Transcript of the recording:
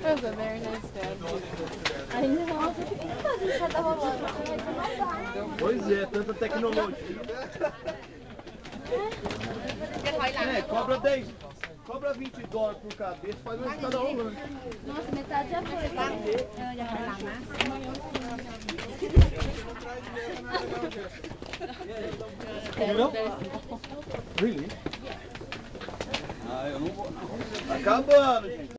was a very nice dad. I know. Já tá rolando. Pois é, tanta tecnologia. Cobra 20 dólares por cabeça, faz uma escada rolando. Nossa, metade já foi. Já vai lá, né? Really? Ah, eu não vou. Acabando, gente.